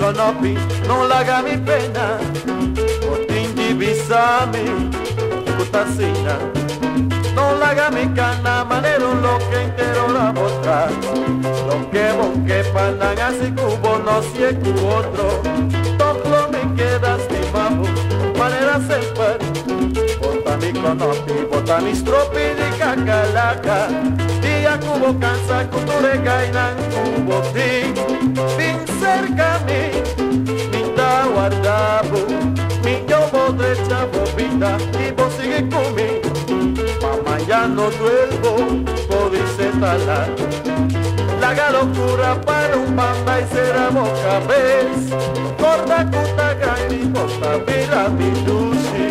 conopi, non laga mi pena, potingi bisami, cutacina, non laga mi cana, manero lo que entero la boca, lo que pandan así cubo, no si es cubo otro, todo me queda estimado, manera sepa, bota mi conopi, bota mi stropi di cacalaca, dia cubo cansa, culture gainan, cubo ti, bin cerca mi guardabo, mi yo podré chavo vida, y vos sigue conmigo, mamá ya no duermo, podéis talar, la locura para un banda y será boca vez, corta cuta grande y costa vida mi luci.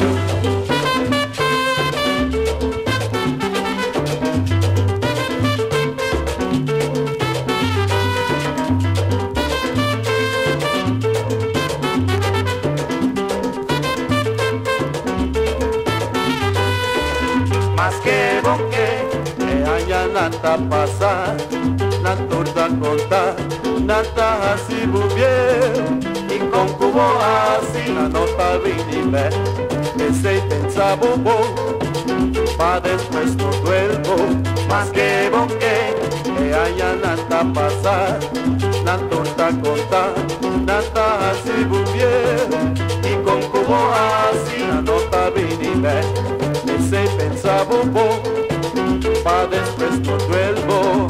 Más que bonque, haya nada pasar, nada contar, nada así bien, y con cubo así la nota vinime, que se tensa bobo, pa después no duermo. Más que bonque, haya nada pasar, nada contar, nada así bien, y con cubo así la nota vinime, se pensa bobo, pa después no duermo.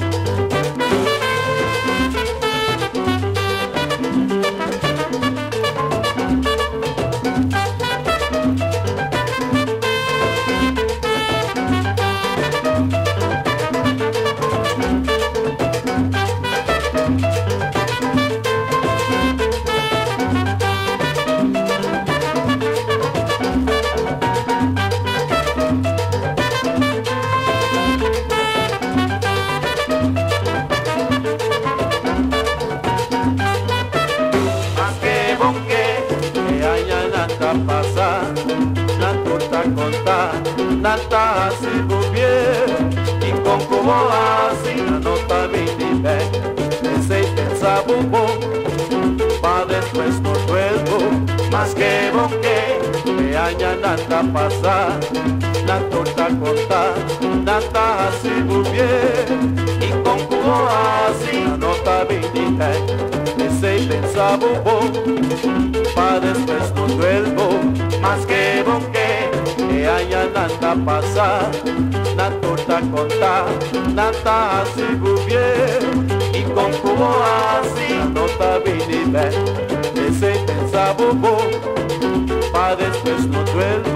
Pasar, nada contar, nada así bien, y con como así la nota vinime, ese pensa bobo, pa después no duermo. Más que bonque, me haya nada pasar, nada contar, nada así bien, y con como así la nota vinime, ese pensa bobo, pa después no duermo. Más que bonque, que haya nada pasar, nada contar, nada así bien, y con como así la nota vinime, ese pensa bobo, pa después no duermo.